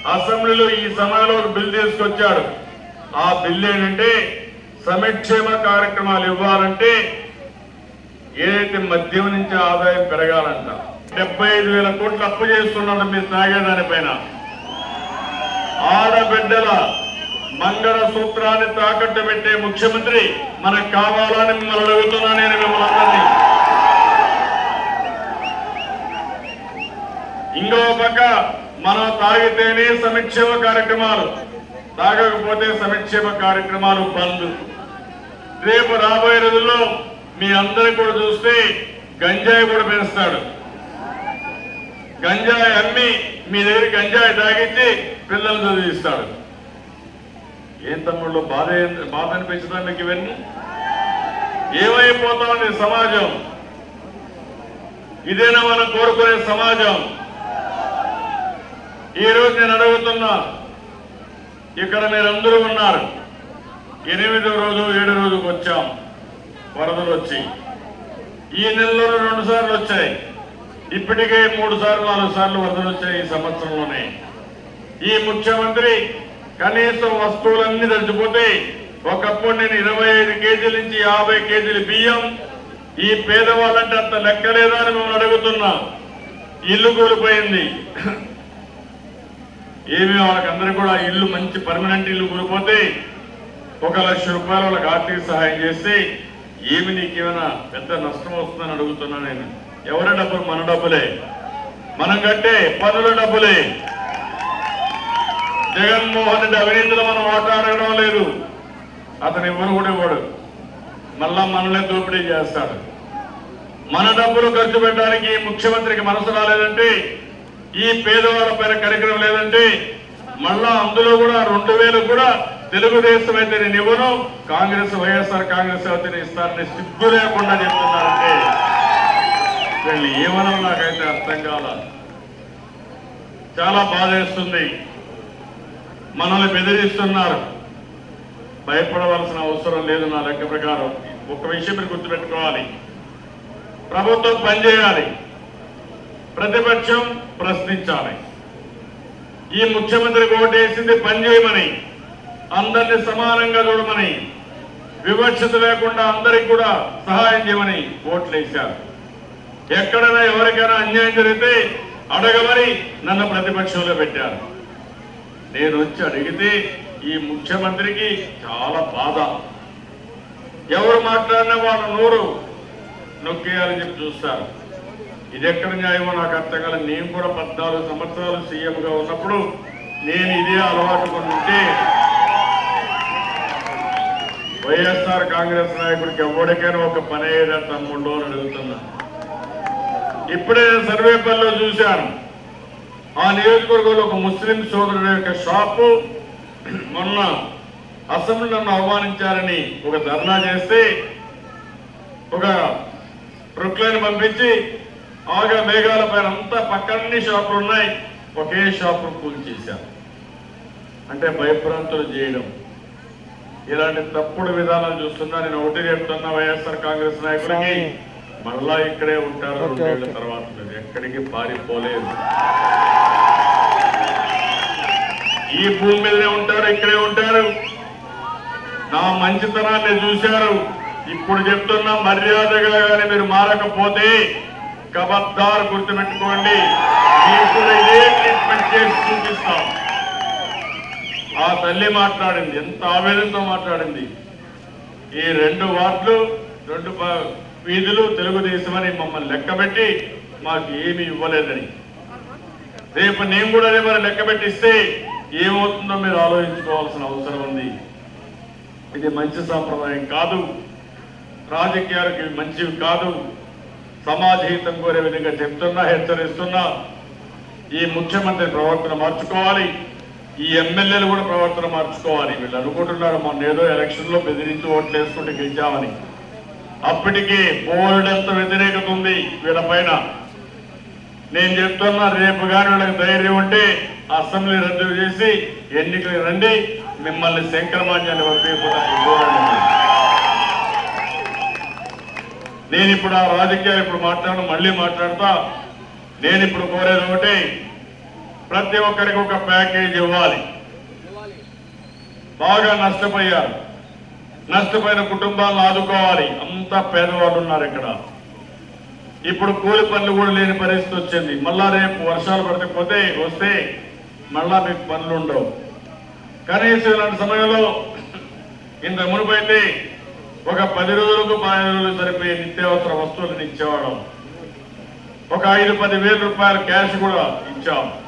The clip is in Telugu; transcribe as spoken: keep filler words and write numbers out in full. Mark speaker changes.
Speaker 1: అసెంబ్లీలో ఈ సమయంలో ఒక బిల్ తీసుకొచ్చాడు. ఆ బిల్ ఏంటంటే సంక్షేమ కార్యక్రమాలు ఇవ్వాలంటే ఏదైతే మద్యం నుంచి ఆదాయం పెరగాలంట. డెబ్బై ఐదు వేల కోట్లు అప్పు చేస్తున్నాడు మీరు తాగేదానిపైన. ఆడబిడ్డల మంగళ సూత్రాన్ని తాకట్టు పెట్టే ముఖ్యమంత్రి మనకు కావాలని మిమ్మల్ని అడుగుతున్నా. నేను మిమ్మల్ని అందరినీ ఇంకో పక్క మనం తాగితేనే సంక్షేమ కార్యక్రమాలు, తాగకపోతే సంక్షేమ కార్యక్రమాలు బంద్. రేపు రాబోయే రోజుల్లో మీ అందరూ కూడా చూస్తే గంజాయి కూడా పెంచుతాడు. గంజాయి అమ్మి మీ దగ్గర గంజాయి తాగించి పిల్లలు చదివిస్తాడు. ఏం తమ్ముళ్ళు బాధ బాధ అనిపించదా మీకు? ఇవన్నీ ఏమైపోతా ఉంది సమాజం? ఇదేనా మనం కోరుకునే సమాజం? ఈ రోజు నేను అడుగుతున్నా, ఇక్కడ మీరందరూ ఉన్నారు. ఎనిమిదో రోజు ఏడు రోజుకు వచ్చాం వరదలు వచ్చి. ఈ నెలలో రెండు సార్లు వచ్చాయి, ఇప్పటికే మూడు సార్లు నాలుగు సార్లు వరదలు వచ్చాయి ఈ సంవత్సరంలోనే. ఈ ముఖ్యమంత్రి కనీసం వస్తువులన్నీ తడిచిపోతే ఒకప్పుడు నేను ఇరవై ఐదు కేజీల నుంచి యాభై కేజీల బియ్యం ఈ పేదవాళ్ళంటే అంత లెక్కలేదా అని మిమ్మల్ని అడుగుతున్నా. ఇల్లు కూలిపోయింది. ఏమి వాళ్ళకందరూ కూడా ఇల్లు మంచి పర్మనెంట్ ఇల్లు కూలిపోతే ఒక లక్ష రూపాయలు వాళ్ళకి ఆర్థిక సహాయం చేస్తే ఏమి నీకేమైనా పెద్ద నష్టం వస్తుందని అడుగుతున్నా నేను. ఎవరి డబ్బులు? మన డబ్బులే, మనం కట్టే పనుల డబ్బులే. జగన్మోహన్ రెడ్డి అవినీతిలో మనం మాట్లాడడం లేదు. అతను ఎవరు కూడా ఇవ్వడు, మళ్ళా మనల్ని దోపిడీ చేస్తాడు. మన డబ్బులు ఖర్చు పెట్టడానికి ముఖ్యమంత్రికి మనసు రాలేదంటే, ఈ పేదవాళ్ళ పైన కరికరం లేదంటే మళ్ళా అందులో కూడా రెండు వేలు కూడా తెలుగుదేశం అయితే నేను ఇవ్వను, కాంగ్రెస్ వైఎస్ఆర్ కాంగ్రెస్ అయితే నేను ఇస్తానని సిగ్గు లేకుండా చెప్తున్నారంటే వీళ్ళు ఏమన్నా నాకైతే అర్థం కాల. చాలా బాధేస్తుంది. మనల్ని బెదిరిస్తున్నారు. భయపడవలసిన అవసరం లేదు. నా లెక్క ప్రకారం ఒక విషయం మీరు గుర్తుపెట్టుకోవాలి, ప్రభుత్వం పనిచేయాలి, ప్రతిపక్షం ప్రశ్నించాలి. ఈ ముఖ్యమంత్రికి ఓటేసింది పనిచేయమని, అందరినీ సమానంగా చూడమని, వివక్షత లేకుండా అందరికి కూడా సహాయం చేయమని ఓట్లు వేశారు. ఎక్కడైనా ఎవరికైనా అన్యాయం జరిగితే అడగమని నన్ను ప్రతిపక్షంలో పెట్టారు. నేను వచ్చి అడిగితే ఈ ముఖ్యమంత్రికి చాలా బాధ. ఎవరు మాట్లాడినా వాళ్ళ నోరు నొక్కేయాలని చెప్పి చూస్తారు. ఇది ఎక్కడ న్యాయమో నాకు అర్థం కాలేదు. నేను కూడా పద్నాలుగు సంవత్సరాలు సీఎంగా ఉన్నప్పుడు నేను ఇదే అలవాటు ఉంటే వైఎస్ఆర్ కాంగ్రెస్ నాయకుడికి ఎవరికైనా ఒక పని అయ్యేదా తమ్ముళ్ళు అని అడుగుతున్నా. ఇప్పుడే నేను సర్వేపల్లిలో చూశాను. ఆ నియోజకవర్గంలో ఒక ముస్లిం సోదరుడు యొక్క షాపు మొన్న అసెంబ్లీ నన్ను అవమానించారని ఒక ధర్నా చేస్తే ఒక ప్రొక్లైన్ పంపించి ఆగా మేఘాల పైన అంతా పక్కన్ని షాపులు ఉన్నాయి, ఒకే షాపు కూల్చేశారు. అంటే భయభ్రాంతులు చేయడం, ఇలాంటి తప్పుడు విధానాలు చూస్తున్నా. నేను ఒకటి చెప్తున్నా, వైఎస్ఆర్ కాంగ్రెస్ నాయకులకి మళ్ళా ఇక్కడే ఉంటారు. రెండేళ్ల తర్వాత ఎక్కడికి పారిపోలేదు. ఈ భూమి మీదనే ఉంటారు, ఇక్కడే ఉంటారు. నా మంచితనాన్ని చూశారు. ఇప్పుడు చెప్తున్నా, మర్యాదగా కానీ మీరు మారకపోతే కబద్దారు గుర్తుపెట్టుకోండి, మీకు ఇదే ట్రీట్మెంట్ చేసి చూపిస్తాం. ఆ తల్లి మాట్లాడింది, ఎంత ఆవేదనతో మాట్లాడింది. ఈ రెండు వార్డులు రెండు వీధులు తెలుగుదేశం అని మమ్మల్ని లెక్కబెట్టి మాకు ఏమి ఇవ్వలేదని. రేపు నేను కూడా అదే మరి లెక్కబెట్టిస్తే ఏమవుతుందో మీరు ఆలోచించుకోవాల్సిన అవసరం ఉంది. ఇది మంచి సాంప్రదాయం కాదు, రాజకీయాలకు ఇవి మంచివి కాదు. సమాజ హితం కోరే విధంగా చెప్తున్నా, హెచ్చరిస్తున్నా. ఈ ముఖ్యమంత్రి ప్రవర్తన మార్చుకోవాలి, ఈ ఎమ్మెల్యేలు కూడా ప్రవర్తన మార్చుకోవాలి. వీళ్ళు అనుకుంటున్నారు మొన్న ఏదో ఎలక్షన్ లో బెదిరించి ఓట్లు వేసుకుంటే గెలిచామని. అప్పటికే బోల్డంత వ్యతిరేకత ఉంది వీళ్ళ పైన. నేను చెప్తున్నా, రేపు కానీ వీళ్ళకి ధైర్యం ఉంటే అసెంబ్లీ రద్దు చేసి ఎన్నికలు రండి, మిమ్మల్ని శంకరమాన్యాన్ని పంపిపోతాను. నేను ఇప్పుడు ఆ రాజకీయాలు ఇప్పుడు మాట్లాడను, మళ్ళీ మాట్లాడతా. నేను ఇప్పుడు కోరేది ఒకటి, ప్రతి ఒక్కరికి ఒక ప్యాకేజ్ ఇవ్వాలి. బాగా నష్టపోయారు, నష్టపోయిన కుటుంబాలను ఆదుకోవాలి. అంతా పేదవాళ్ళు ఉన్నారు ఇక్కడ. ఇప్పుడు కూలి పనులు కూడా లేని పరిస్థితి వచ్చింది. మళ్ళా రేపు వర్షాలు పడితే పోతే వస్తే మళ్ళా మీకు పనులు ఉండవు. కనీసం ఇలాంటి సమయంలో ఇంత మునుపైతే ఒక పది రోజులకు పదిహేను రోజులు సరిపోయే నిత్యావసర వస్తువులను ఇచ్చేవాళ్ళం. ఒక ఐదు పది వేల రూపాయల క్యాష్ కూడా ఇచ్చాం.